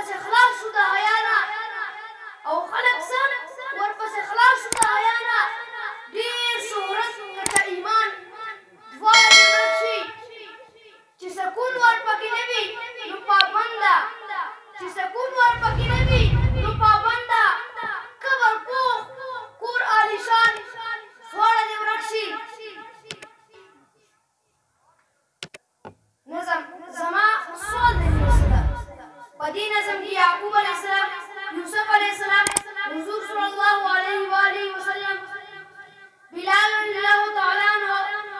ورپسې خلاص شو د حیا نه او خلک څه ورپسې خلاص شو د حیا نه ډېر شهرت که ایمان دواړه دې ورک شي چې سکون ورپکې نه وي نو پابنده چې سکون ورپکې نه وي نو پابنده قبر پوخ کور عالیشان دواړه دې ورک شي نظم زما سوال دی په دې نظم کې یعقوب علیه السلام یوسف علیه السلام حضور صلی الله علیه و آله وسلم بلال رضی الله تعالی عنہ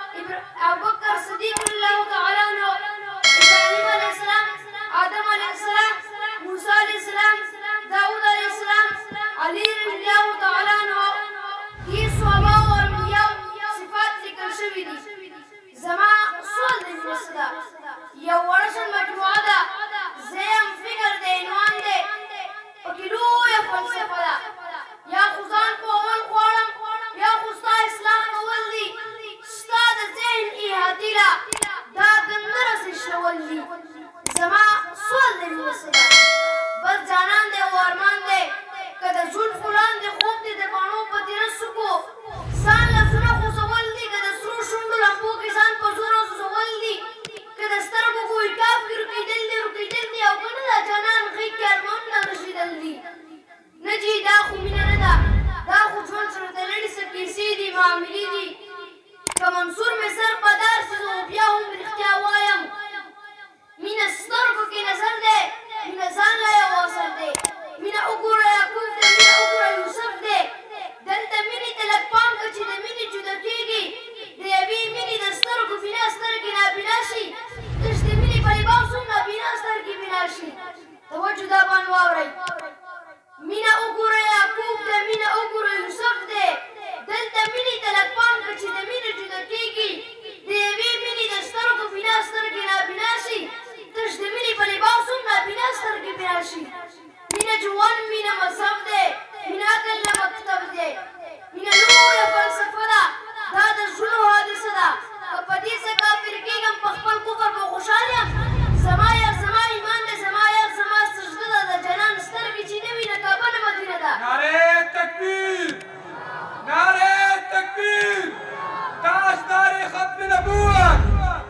ابوبکر صدیق رضی الله تعالی عنہ ابراهیم علیه السلام آدم علیه السلام موسی علیه السلام داؤد علیه السلام علی رضی الله تعالی عنہ دې صحابه او انبیاء صفات ذکر شوي دي زما سوال دی مسله یو ورشن مجموعه ده زیم فکر دی عنوان دی پکې لویه فلسفه ده یا خو ځان پوهول غواړم یا خو ستا اصلاح کول دي ستا د ذهن احاطې له دا ګنده رسې شلول دي زما سوال دی مسله بس جانان دی او ارمان دی که د زلفو لاندې خوب دی د باڼو په تېره څوکو ځان لفظونه خوځول دي که د سرو شونډو لمبو کې ځان په زوره سوزول دي که د سترګو ګوی کاف کې روکېدل دي او که نه دا جانان غېږ کې ارمانونه غږېدل دي نه جي دا خو مینه نه ده دا خو ژوند سره تړلې څه کیسې دي معاملې دي که منصور مې سر په دار شي نو بیا هم رښتیا وایم مینه سترګو کې نظر دی مینه ځان له یو اثر دی مینه وګوره یعقوب دی مینه وګوره یوسف دی دلته مینې ته لږ پام کړه چې د مینې جدا کېږي د یوې مینې د سترګو بنا سترګې نابینا شي تش د مینې په لباس هم نابینا سترګې بنا شي توجه دا باندې واورئ مینه وګوره یعقوب دی مینه وګوره یوسف دی دلته مینې ته لږ پام کړه چې د مینې جدا کېږي د یوې مینې د سترګو بنا سترګې نابینا شي تش د مینې په لباس هم نابینا سترګې بنا شي مینه ژوند مینه مذهب دی مینه عقل نه مکتب دی مینه لویه فلسفه ده دا د زړونو حادثه ده که په دې څه کافر کېږم په خپل کفر به خوشحال یم زما یار زما ایمان دی زما یار زما سجده ده د جنان سترګې چې نه وي نه کعبه نه مدینه ده نعرې تکبیر نعرې تکبیر تاجدار ختم نبوت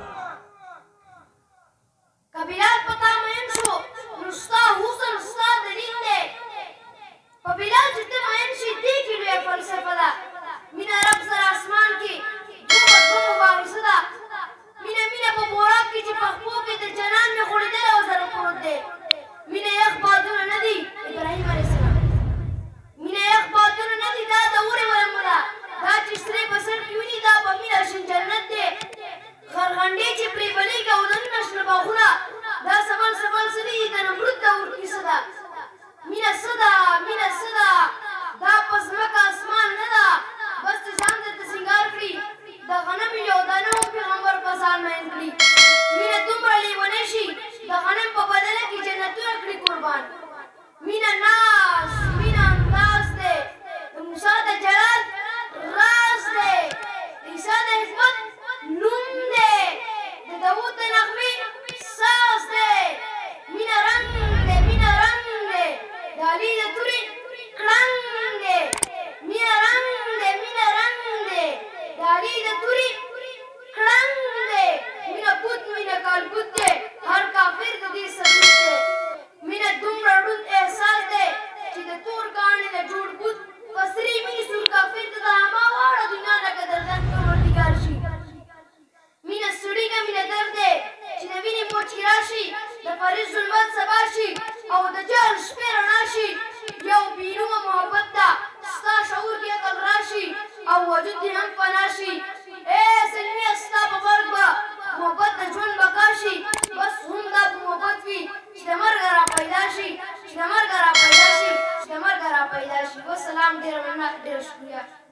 که بلال په تا مین شو نو ستا حسن ستا دلیل دی په بلال چې ته مین شي دې کې لویه فلسفه ده مینه رب سره اسمان کې دوه مبارزه ده مینه په بوراک کې چې په خپو کې د جنان مې خوړېدلی او زره پروت دی مینه یخ بادونه نه دي ابراهیم علیه السلام مینه یخ بادونه نه دي دا د اورې ورمو ده دا چې سرې په سر کې ویني دا په مینه شین جنت دی غرغنډې چې پرې بلېږي او دننه شنه باغونه دا سبل څه دي د نمرود دور کیسه ده مینه څه ده مینه څه ده دا په ځمکه اسمان نه ده بس چې ځان درته سینګار کړي د غنم یو دانه هم پیغمبر په ځان مین کړي مینه دومره لیونۍ شي د غنم په بدله کې جنتونه کړي قربان مینه ناز مینه انداز دی د موسی د جلال راز دی د عیسی د حکمت نوم دی د داود د نغمې ساز دی مینه رنګ دی مینه رنګ دی د علي د تورې کړنګ دی مینه رنګ دی مینه رنګ دی د علي د تورې کړنګ دی مینه بوت مینه کالبوت دی هر کافر د دې ثبوت دی مینه دومره ړوند احساس دی چې د تور کاڼي نه جوړ بوت په سرې مینې سور کافر ته د هماغه دنیا نه قدردان پروردګار شي مینه سړیږه مینه درد دی چې د وینې موج کې راشي د فریض ظلمت سبا شي او د جهل شپې رڼا شي یو بېنومه محبت ده ستا شعور کې عقل راشي او وجود دې هم فنا شي ای سلمیه ستا په مرګ به محبت د ژوند بقا شي بس هم دا په محبت وي چې د مرګه را پیدا شي چې د مرګه را پیدا شي چې د مرګه را پیدا شي والسلام ډېره مننه ډېره شکریه